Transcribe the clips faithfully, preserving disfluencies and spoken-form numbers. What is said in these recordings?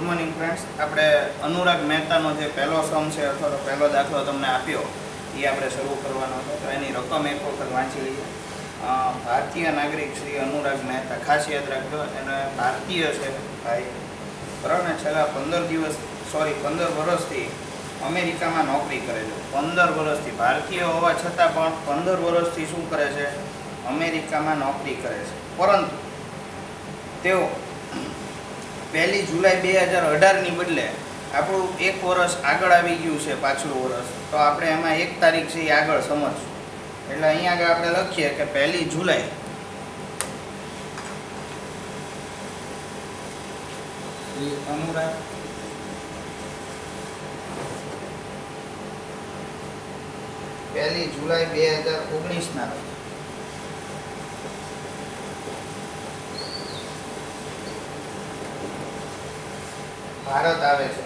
Morning friends, આપણે અનુરાગ મહેતાનો જે પહેલો સમ છે અથવા તો પહેલો દાખલો તમને આપ્યો એ આપણે શરૂ કરવાનો હતો. તો એની રકમ એક વખત વાંચી લઈએ. ભારતીય નાગરિક શ્રી અનુરાગ મહેતા, ખાસ યાદ રાખજો, એને ભારતીય છે ભાઈ, બરાબર ને. છેલ્લા પંદર દિવસ સોરી પંદર વર્ષથી અમેરિકામાં નોકરી કરે છે. પંદર વર્ષથી ભારતીય હોવા છતાં પણ પંદર વર્ષથી શું કરે છે? અમેરિકામાં નોકરી કરે છે. પરંતુ તેઓ પહેલી જુલાઈ બે હજાર અઢારની બદલે આપણું એક વર્ષ આગળ આવી ગયું છે, પાછલું વર્ષ. તો આપણે એમાં એક તારીખ છે એ આગળ સમજશું. એટલે અહીંયા આગળ આપણે લખીએ કે પહેલી જુલાઈ શ્રી અનુરાગ પહેલી જુલાઈ બે હજાર ઓગણીસના રોજ ભારત આવે છે.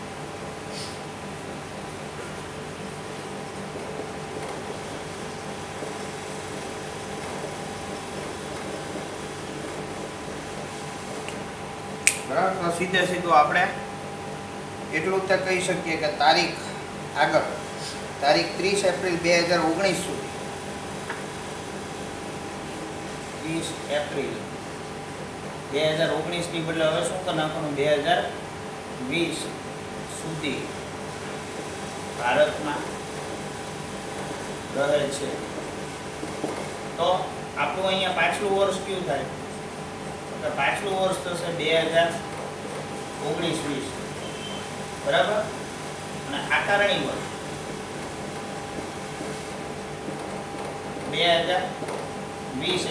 બરાબર. તો સીધે સીધું આપણે એટલું જ કહી શકીએ કે તારીખ આગળ તારીખ ત્રીસ એપ્રિલ બે હજાર ઓગણીસ સુધી ત્રીસ એપ્રિલ બે હજાર ઓગણીસ ની બદલે હવે શું કરી નાખવાનું? બે હજાર વીસ સુધી ભારતમાં રહે છે. તો આપણું અહીંયા પાછલું વર્ષ કયું થાય? તો પાછલું વર્ષ થશે બે હજાર ઓગણીસ વીસ, બરાબર. અને આકારણી વર્ષ બે હજાર વીસ.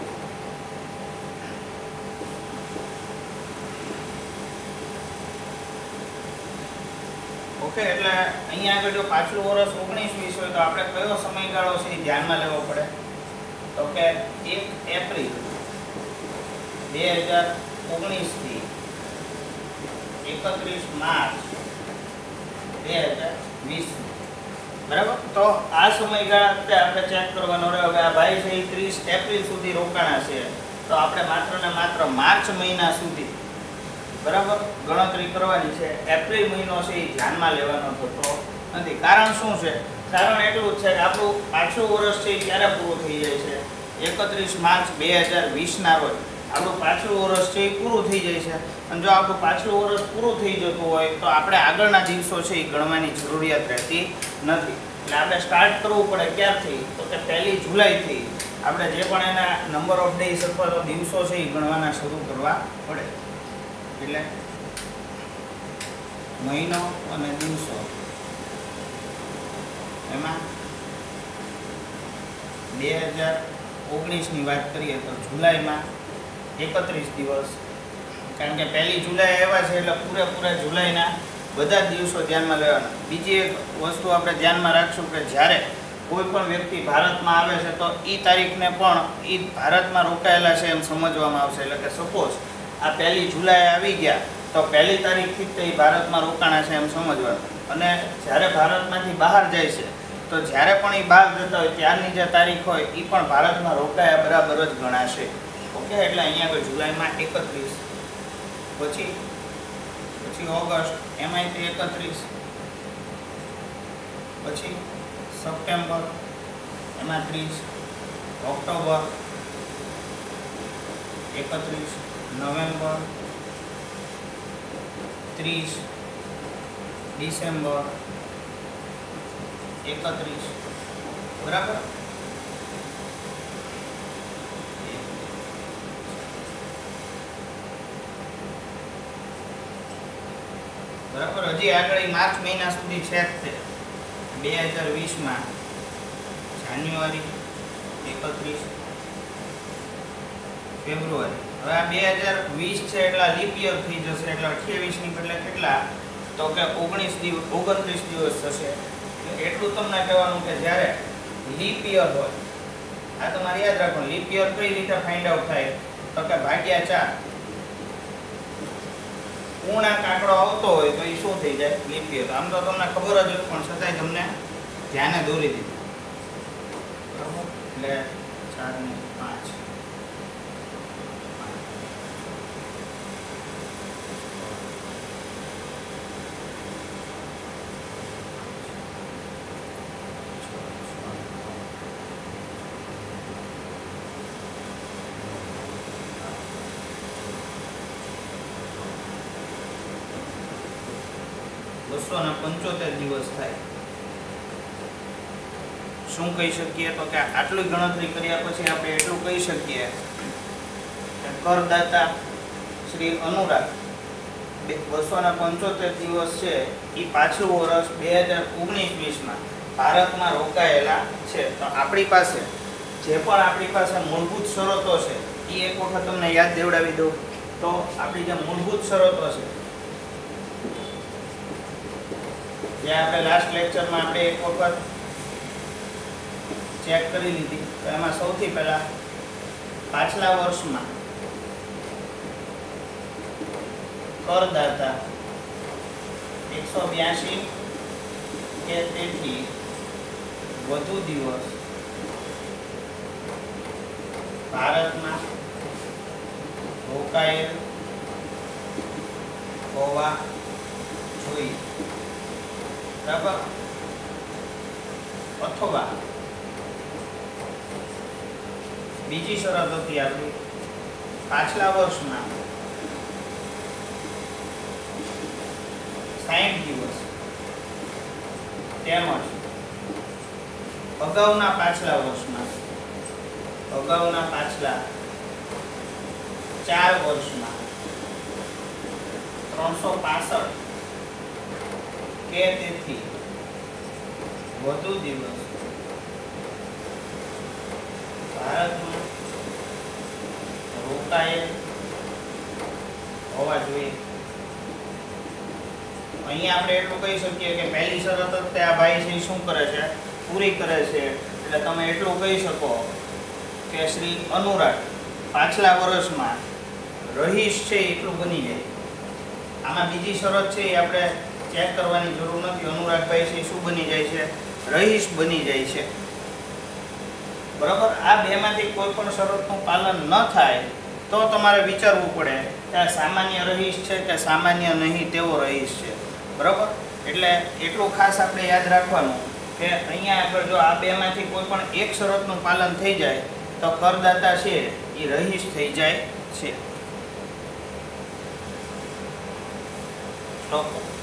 ઓકે, એટલે અહીંયા આગળ જો પાછલું વર્ષ ઓગણીસ વીસ હોય તો આપણે કયો સમયગાળો છે એ ધ્યાનમાં લેવો પડે? તો કે એક એપ્રિલ બે હજાર ઓગણીસ થી એકત્રીસ માર્ચ બે હજાર વીસ, બરાબર. તો આ સમયગાળા આપણે ચેક કરવાનો રહે. હવે આ ભાઈ છે એ ત્રીસ એપ્રિલ સુધી રોકાણા છે, તો આપણે માત્ર ને માત્ર માર્ચ મહિના સુધી, બરાબર, ગણતરી કરવાની છે. એપ્રિલ મહિનો છે એ ધ્યાનમાં લેવાનો થતો નથી. કારણ શું છે? કારણ એટલું જ છે કે આપણું પાછલું વર્ષ છે એ ક્યારે પૂરું થઈ જાય છે? એકત્રીસ માર્ચ બે હજાર વીસના રોજ આપણું પાછલું વર્ષ છે એ પૂરું થઈ જાય છે. અને જો આપણું પાછલું વર્ષ પૂરું થઈ જતું હોય તો આપણે આગળના દિવસો છે એ ગણવાની જરૂરિયાત રહેતી નથી. એટલે આપણે સ્ટાર્ટ કરવું પડે ક્યારથી? તો કે પહેલી જુલાઈથી આપણે જે પણ એના નંબર ઓફ ડેઝ અથવા તો દિવસો છે એ ગણવાના શરૂ કરવા પડે. એટલે મહિનો અને દિવસો, એમાં બે હજાર ઓગણીસની વાત કરીએ તો જુલાઈમાં એકત્રીસ દિવસ, કારણ કે પહેલી જુલાઈ આવ્યા છે એટલે પૂરેપૂરા જુલાઈના બધા જ દિવસો ધ્યાનમાં લેવાના. બીજી એક વસ્તુ આપણે ધ્યાનમાં રાખશું કે જ્યારે કોઈ પણ વ્યક્તિ ભારતમાં આવે છે તો એ તારીખને પણ એ ભારતમાં રોકાયેલા છે એમ સમજવામાં આવશે. એટલે કે સપોઝ આ પહેલી જુલાઈ આવી ગયા તો પહેલી તારીખથી જ એ ભારતમાં રોકાણા છે એમ સમજવાનું. અને જ્યારે ભારતમાંથી બહાર જાય છે તો જ્યારે પણ એ બહાર જતા હોય ત્યારની જે તારીખ હોય એ પણ ભારતમાં રોકાયા બરાબર જ ગણાશે. ઓકે, એટલે અહીંયા આગળ જુલાઈમાં એકત્રીસ, પછી પછી ઓગસ્ટ એમાંય તે એકત્રીસ, પછી સપ્ટેમ્બર એમાં ત્રીસ, ઓક્ટોબર એકત્રીસ, નવેમ્બર ત્રીસ, ડિસેમ્બર એકત્રીસ, બરાબર. બરાબર. હજી આગળ માર્ચ મહિના સુધી છે જ તે. બે હજાર વીસમાં જાન્યુઆરી એકત્રીસ, ફેબ્રુઆરી. હવે આ બે હજાર વીસ છે એટલે લીપ યર થઈ જશે. એટલે અઠ્યાવીસની બદલે કેટલા? તો કે ઓગણીસ દિવસ ઓગણત્રીસ દિવસ થશે. એટલું તમને કહેવાનું કે જ્યારે લીપ યર હોય, આ તમારે યાદ રાખવાનું. લીપ યર કઈ રીતે ફાઇન્ડ આઉટ થાય? તો કે ભાગ્યા ચાર. પૂર્ણાંક આંકડો આવતો હોય તો એ શું થઈ જાય? Leap year. આમ તો તમને ખબર જ હોય પણ છતાંય તમને ધ્યાને દોરી દીધું, બરાબર. એટલે ચાર ને પાંચ બસો ને પંચોતેર દિવસ થાય. શું કહી શકીએ તો કે આટલી ગણતરી કર્યા પછી આપણે એટલું કહી શકીએ કે કરદાતા શ્રી અનુરાગ બસો ને પંચોતેર દિવસ છે એ પાછલું વર્ષ બે હજાર ઓગણીસ વીસમાં ભારતમાં રોકાયેલા છે. તો આપણી પાસે જે પણ આપણી પાસે મૂળભૂત શરતો છે એ એક વખત તમને યાદ દેવડાવી દઉં. તો આપણી જે મૂળભૂત શરતો છે જે આપણે લાસ્ટ લેક્ચરમાં આપણે એક વખત ચેક કરી લીધી. તો એમાં સૌથી પહેલા પાછલા વર્ષમાં કરદાતા એકસો બ્યાસી કે તેથી વધુ દિવસ ભારતમાં રોકાયેલ હોવા જોઈએ. બરાબર. અથવા બીજી શરત હતી આપણી પાછલા વર્ષમાં સાઠ દિવસ તેમજ અગાઉના પાછલા વર્ષમાં અગાઉના પાછલા ચાર વર્ષમાં ત્રણસો પાસઠ કે તેથી વધુ દિવસ ભારતમાં રોકાયેલ હોવા જોઈએ. અહીંયા આપણે એટલું કહી શકીએ કે પહેલી શરત જ આ ભાઈ છે શું કરે છે પૂરી કરે છે. એટલે તમે એટલું કહી શકો કે શ્રી અનુરાગ પાછલા વર્ષમાં રહીશ છે એટલું બની જાય. આમાં બીજી શરત છે એ આપણે ચેક કરવાની જરૂર નથી. અનુરાગભાઈ છે શું બની જાય છે રહીશ બની જાય છે. બરાબર. આ બેમાંથી કોઈ પણ શરતનું પાલન ન થાય તો તમારે વિચારવું પડે કે આ સામાન્ય રહીશ છે કે સામાન્ય નહીં તેવો રહીશ છે. બરાબર. એટલે એટલું ખાસ આપણે યાદ રાખવાનું કે અહીંયા આગળ જો આ બેમાંથી કોઈ પણ એક શરતનું પાલન થઈ જાય તો કરદાતા છે એ રહીશ થઈ જાય છે. સ્ટોપ.